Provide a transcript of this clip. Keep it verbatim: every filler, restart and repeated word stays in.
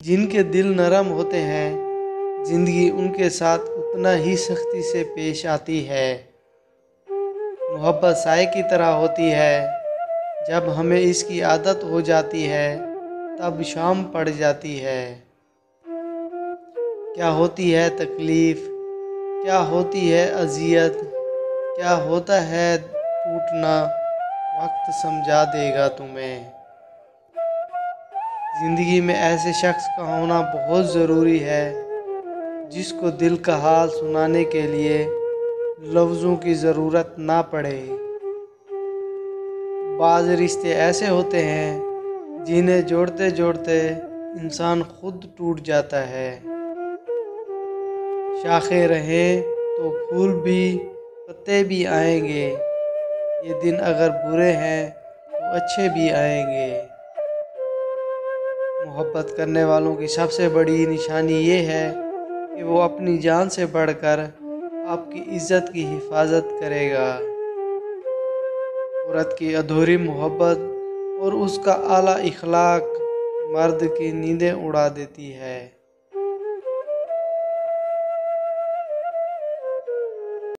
जिनके दिल नरम होते हैं, ज़िंदगी उनके साथ उतना ही सख्ती से पेश आती है। मोहब्बत साए की तरह होती है, जब हमें इसकी आदत हो जाती है तब शाम पड़ जाती है। क्या होती है तकलीफ़, क्या होती है अज़ियत, क्या होता है टूटना, वक्त समझा देगा तुम्हें। ज़िंदगी में ऐसे शख्स का होना बहुत ज़रूरी है जिसको दिल का हाल सुनाने के लिए लफ्ज़ों की ज़रूरत ना पड़े। बाज़ रिश्ते ऐसे होते हैं जिन्हें जोड़ते जोड़ते इंसान खुद टूट जाता है। शाखें रहें तो फूल भी, पत्ते भी आएंगे, ये दिन अगर बुरे हैं तो अच्छे भी आएंगे। मोहब्बत करने वालों की सबसे बड़ी निशानी ये है कि वो अपनी जान से बढ़कर आपकी इज़्ज़त की हिफाजत करेगा। औरत की अधूरी मोहब्बत और उसका आला इखलाक मर्द की नींदें उड़ा देती है।